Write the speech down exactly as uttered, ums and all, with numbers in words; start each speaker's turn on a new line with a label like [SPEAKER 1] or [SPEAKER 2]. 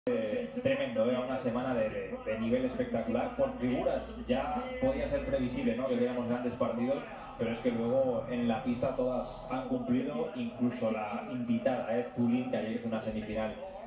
[SPEAKER 1] Eh, tremendo, era una semana de, de, de nivel espectacular, con figuras. Ya podía ser previsible, ¿no?, que tuviéramos grandes partidos, pero es que luego en la pista todas han cumplido, incluso la invitada, eh, Zulín, que ayer hizo una semifinal